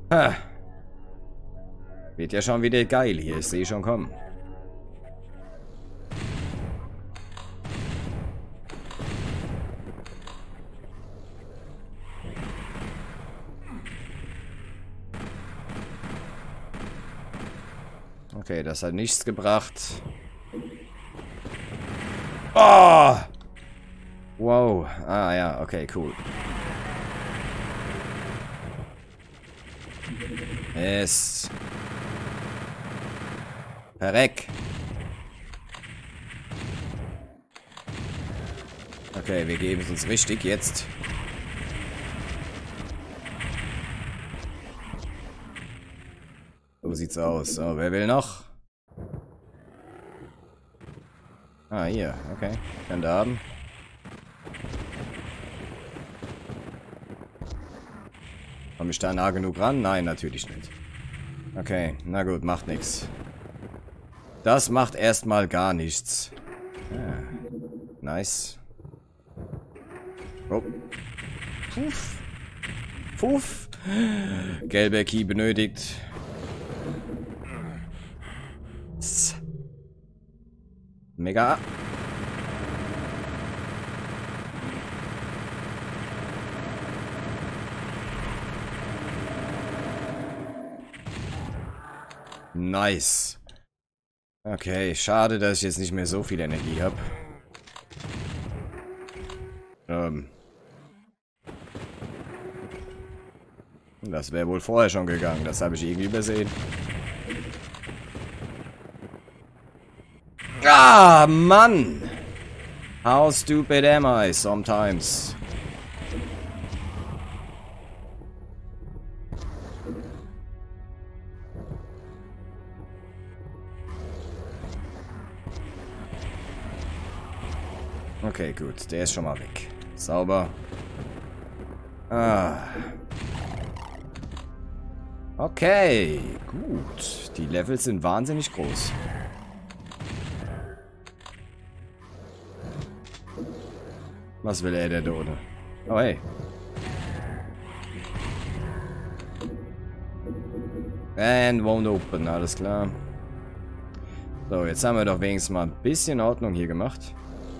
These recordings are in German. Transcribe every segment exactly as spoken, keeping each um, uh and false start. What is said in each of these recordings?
Ha. Wird ja schon wieder geil hier. Ich sehe schon kommen. Okay, das hat nichts gebracht. Oh! Wow. Ah ja, okay, cool. Es. Verreck. Okay, wir geben es uns richtig jetzt. So sieht's aus. So, wer will noch? Ah, hier. Okay. Kann da haben. Komme ich da nah genug ran? Nein, natürlich nicht. Okay, na gut, macht nichts. Das macht erstmal gar nichts. Ah, nice. Oh. Puff. Puff. Gelber Key benötigt. Mega. Nice. Okay, schade, dass ich jetzt nicht mehr so viel Energie habe. Ähm. Das wäre wohl vorher schon gegangen. Das habe ich irgendwie übersehen. Ah, Mann! How stupid am I sometimes? Okay, gut. Der ist schon mal weg. Sauber. Ah. Okay, gut. Die Levels sind wahnsinnig groß. Was will er, der Dode? Oh, hey. And won't open, alles klar. So, jetzt haben wir doch wenigstens mal ein bisschen Ordnung hier gemacht.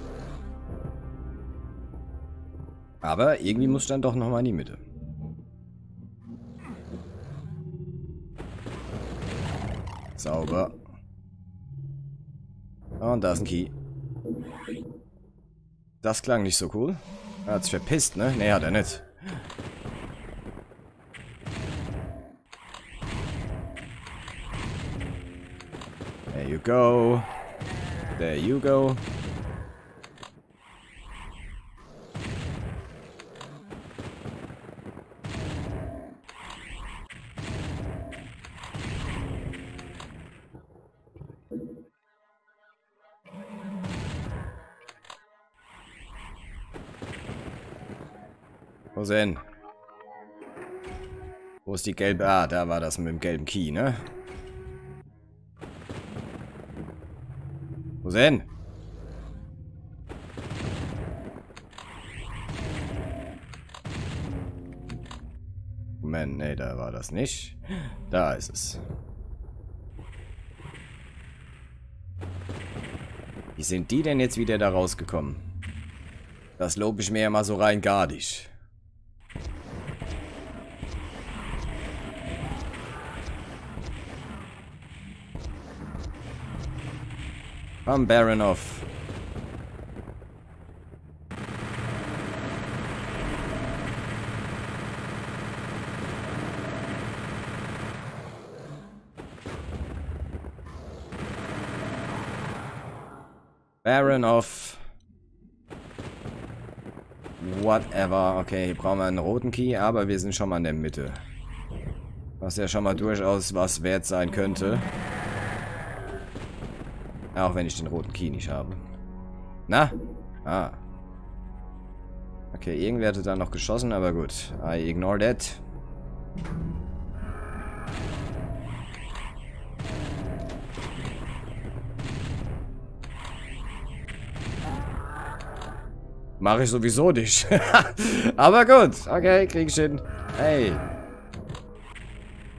Aber irgendwie muss ich dann doch nochmal in die Mitte. Sauber. Und da ist ein Key. Das klang nicht so cool. Er hat sich verpisst, ne? Ne, hat er nicht. There you go. There you go. Wo denn? Wo ist die gelbe? Ah, da war das mit dem gelben Key, ne? Wo denn? Moment, ne, da war das nicht. Da ist es. Wie sind die denn jetzt wieder da rausgekommen? Das lobe ich mir ja mal so rein gardisch. Komm, Baronoff. Baronoff. Whatever. Okay, hier brauchen wir einen roten Key, aber wir sind schon mal in der Mitte. Was ja schon mal durchaus was wert sein könnte. Auch wenn ich den roten Key nicht habe. Na? Ah. Okay, irgendwer hatte da noch geschossen, aber gut. I ignore that. Mache ich sowieso nicht. Aber gut. Okay, krieg ich hin. Hey.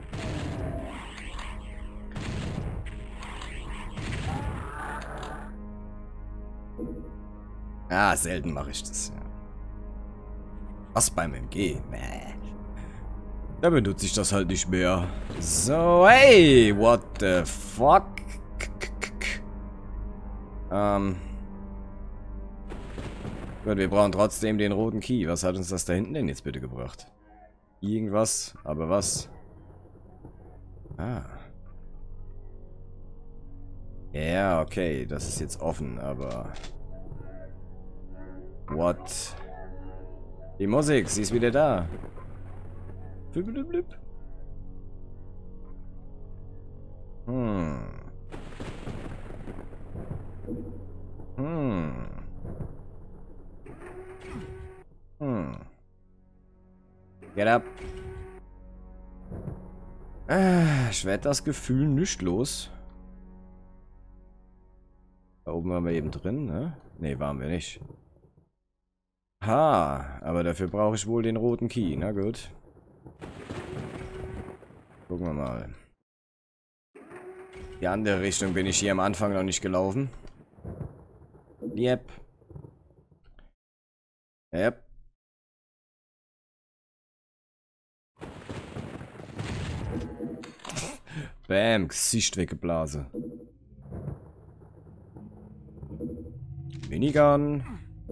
Ah, selten mache ich das. Ja. Was beim M G? Mäh. Da benutze ich das halt nicht mehr. So, hey, what the fuck? Ähm. Gut, wir brauchen trotzdem den roten Key. Was hat uns das da hinten denn jetzt bitte gebracht? Irgendwas, aber was? Ah. Ja, okay, das ist jetzt offen, aber... What? Die Musik, sie ist wieder da. Hm. Hm. Hm. Get up. Ah, ich werd das Gefühl nicht los. Da oben waren wir eben drin, ne? Ne, waren wir nicht. Ha, aber dafür brauche ich wohl den roten Key. Na gut. Gucken wir mal. Die andere Richtung bin ich hier am Anfang noch nicht gelaufen. Yep. Yep. Bam, Gesicht weggeblasen. Minigun.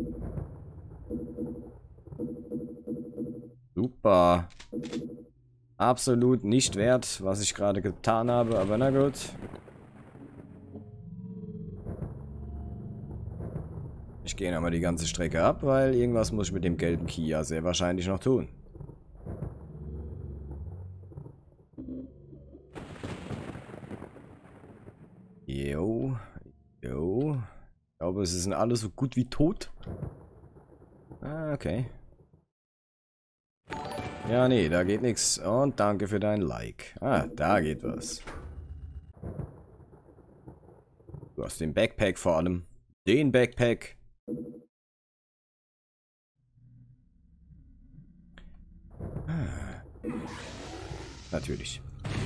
Super. Absolut nicht wert, was ich gerade getan habe, aber na gut. Ich gehe nochmal die ganze Strecke ab, weil irgendwas muss ich mit dem gelben Key ja sehr wahrscheinlich noch tun. Jo. Jo. Ich glaube, sie sind alle so gut wie tot. Ah, okay. Ja, nee, da geht nichts. Und danke für dein Like. Ah, da geht was. Du hast den Backpack vor allem. Den Backpack. Ah. Natürlich.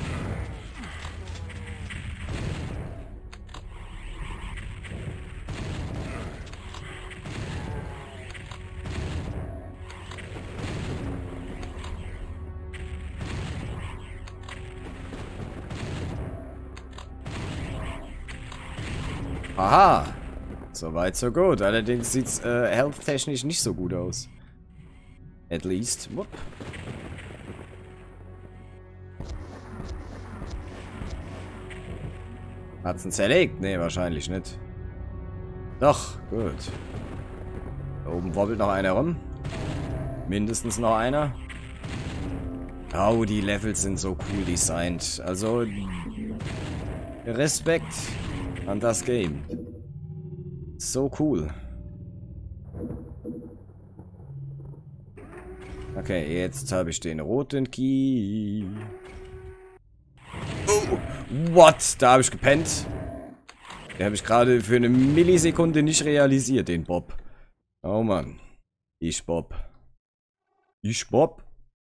Aha. Soweit, so gut. Allerdings sieht es äh, health-technisch nicht so gut aus. At least. Wupp. Hat's ihn zerlegt? Nee, wahrscheinlich nicht. Doch, gut. Da oben wobbelt noch einer rum. Mindestens noch einer. Oh, die Levels sind so cool designt. Also, Respekt an das Game. So cool. Okay, jetzt habe ich den roten Key. Oh, what? Da habe ich gepennt. Den habe ich gerade für eine Millisekunde nicht realisiert, den Bob. Oh Mann. Ich Bob. Ich Bob.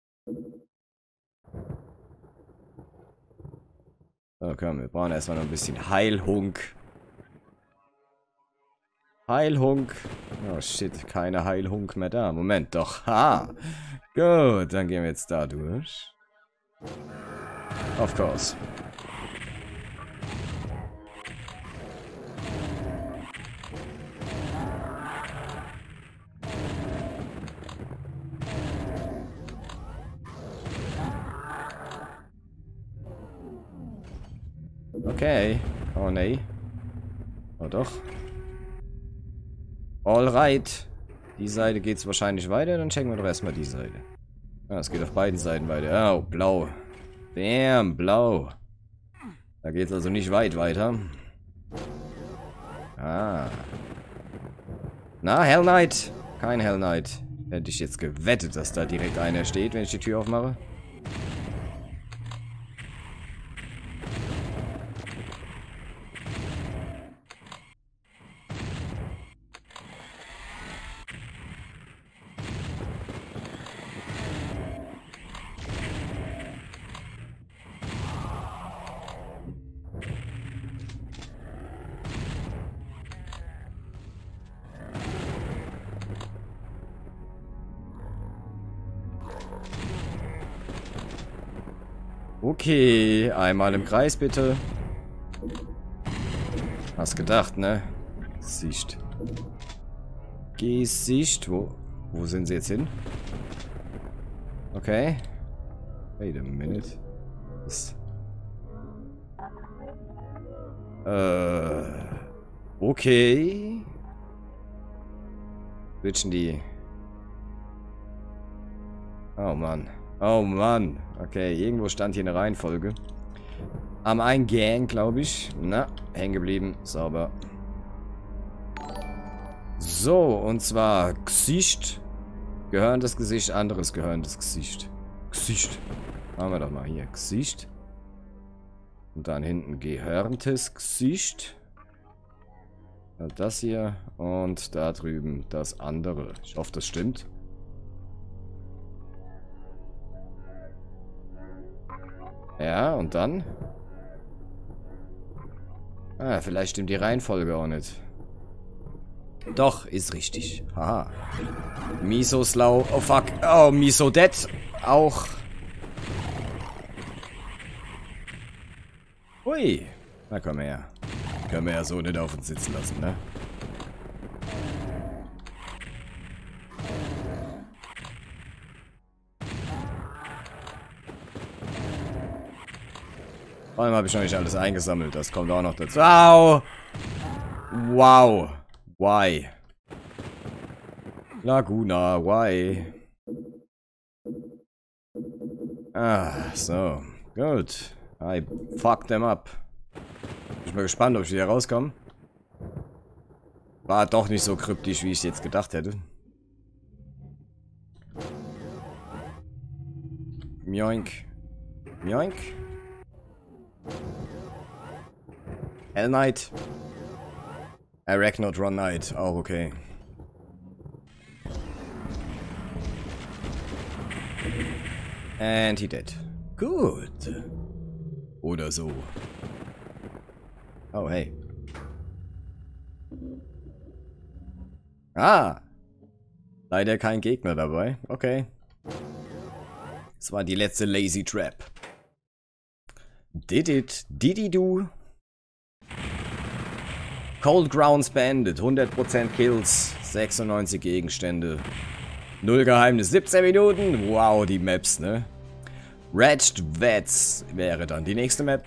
So, komm, wir brauchen erstmal noch ein bisschen Heilhunk. Heilhunk. Oh shit, keine Heilhunk mehr da. Moment, doch. Ha! Gut, dann gehen wir jetzt da durch. Of course. Okay. Oh nee. Oh doch. Alright. Die Seite geht's wahrscheinlich weiter, dann checken wir doch erstmal die Seite. Ah, es geht auf beiden Seiten weiter. Oh, blau. Damn, blau. Da geht's also nicht weit weiter. Ah. Na, Hell Knight. Kein Hell Knight. Hätte ich jetzt gewettet, dass da direkt einer steht, wenn ich die Tür aufmache. Okay, einmal im Kreis bitte. Hast gedacht, ne? Gesicht. Gesicht. Wo, wo sind sie jetzt hin? Okay. Wait a minute. Was? Äh. Okay. Switchen die. Oh Mann. Oh Mann. Okay, irgendwo stand hier eine Reihenfolge. Am Eingang, glaube ich. Na, hängen geblieben. Sauber. So, und zwar Gesicht. Gehörendes Gesicht, anderes gehörendes Gesicht. Gesicht. Machen wir doch mal hier. Gesicht. Und dann hinten gehörendes Gesicht. Das hier. Und da drüben das andere. Ich hoffe, das stimmt. Ja, und dann? Ah, vielleicht stimmt die Reihenfolge auch nicht. Doch, ist richtig. Haha. Miso Slow. Oh fuck. Oh, Miso Dead. Auch. Ui. Na komm her. Können wir ja so nicht auf uns sitzen lassen, ne? Vor allem habe ich noch nicht alles eingesammelt. Das kommt auch noch dazu. Au! Wow. Why? Laguna, why? Ah, so. Gut. I fucked them up. Bin mal gespannt, ob ich wieder rauskomme. War doch nicht so kryptisch, wie ich jetzt gedacht hätte. Mjoink. Mjoink. Hell Knight. Arachnot Run Knight. Auch okay. And he dead. Gut. Oder so. Oh, hey. Ah. Leider kein Gegner dabei. Okay. Das war die letzte Lazy Trap. Did it? Did he do? Cold Grounds beendet. hundert Prozent Kills. sechsundneunzig Gegenstände. Null Geheimnis. siebzehn Minuten. Wow, die Maps, ne? Wretched Vets wäre dann die nächste Map.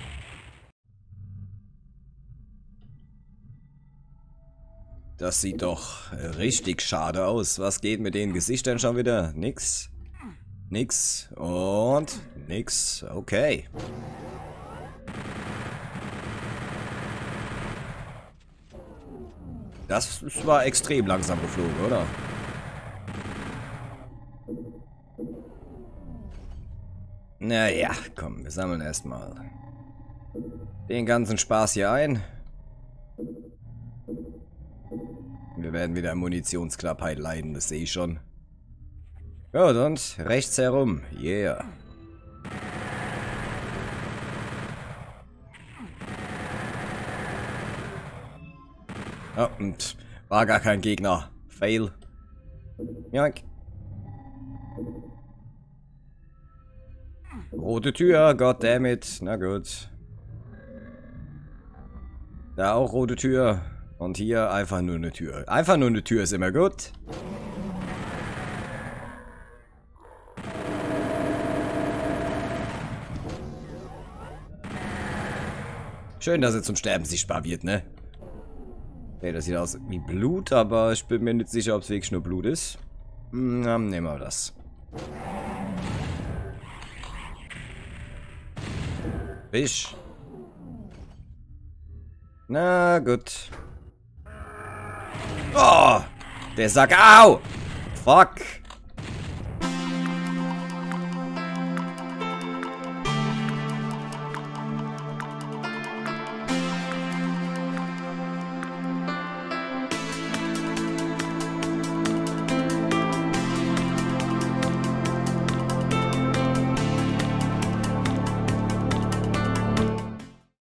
Das sieht doch richtig schade aus. Was geht mit den Gesichtern schon wieder? Nix. Nix. Und nix. Okay. Das war extrem langsam geflogen, oder? Naja, komm, wir sammeln erstmal den ganzen Spaß hier ein. Wir werden wieder Munitionsknappheit leiden, das sehe ich schon. Gut, und rechts herum. Yeah. Oh, und war gar kein Gegner. Fail. Joink. Rote Tür, goddammit. Na gut. Da auch rote Tür. Und hier einfach nur eine Tür. Einfach nur eine Tür ist immer gut. Schön, dass er zum Sterben sichtbar wird, ne? Okay, das sieht aus wie Blut, aber ich bin mir nicht sicher, ob es wirklich nur Blut ist. Na, nehmen wir das. Fisch. Na gut. Oh! Der Sack. Au! Fuck!